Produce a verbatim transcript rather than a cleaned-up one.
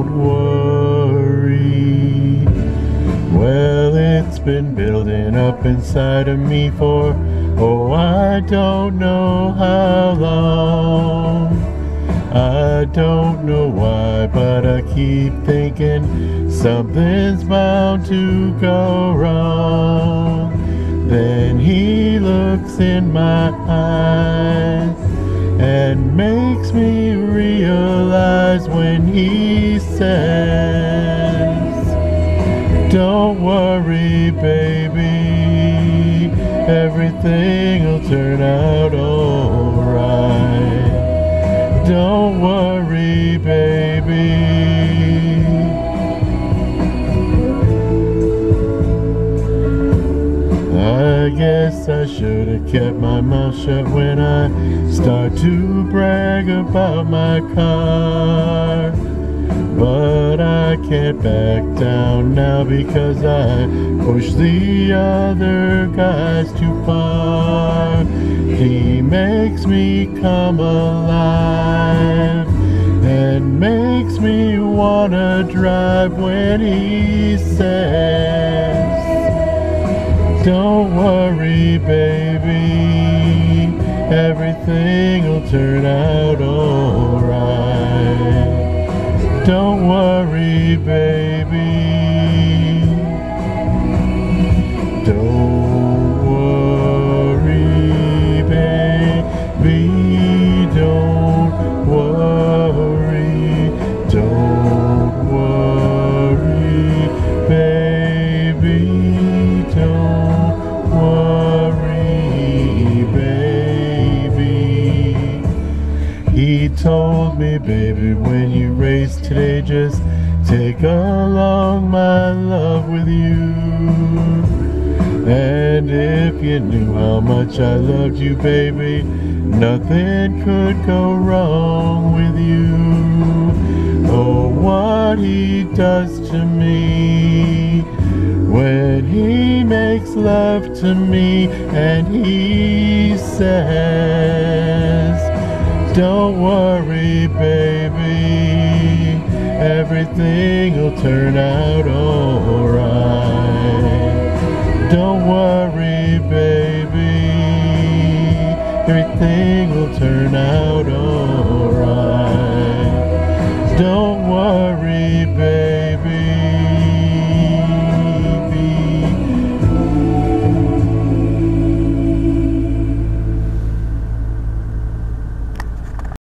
don't worry. Well, it's been building up inside of me for, oh, I don't know how long. I don't know why, but I keep thinking something's bound to go wrong. Then he looks in my eyes and makes me realize when he says, don't worry, baby, everything'll turn out alright. Don't worry, baby. I guess I should have kept my mouth shut when I start to brag about my car. But I can't back down now because I pushed the other guys too far. He makes me come alive and makes me wanna drive when he says, don't worry, baby, everything'll turn out alright. Don't worry, baby. Don't worry, baby. Don't worry. Don't worry, baby. Don't worry, baby. He told me, baby, when you race today, just take along my love with you. And if you knew how much I loved you, baby, nothing could go wrong with you. Oh, what he does to me when he makes love to me and he says, don't worry, baby, everything'll turn out alright. Don't worry, baby, everything'll turn out alright. Don't worry, baby.